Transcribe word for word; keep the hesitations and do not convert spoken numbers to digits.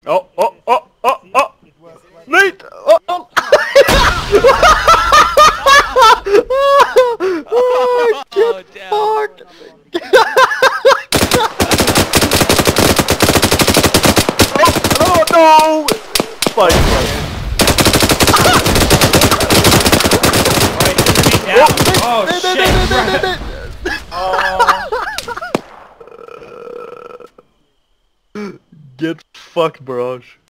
Oh, oh, oh, oh, oh! Nate! Oh, oh! Oh, Oh, get damn. fucked! Oh, oh no! Spike, spike. Oh, shit! Oh. Get fucked, Barrage.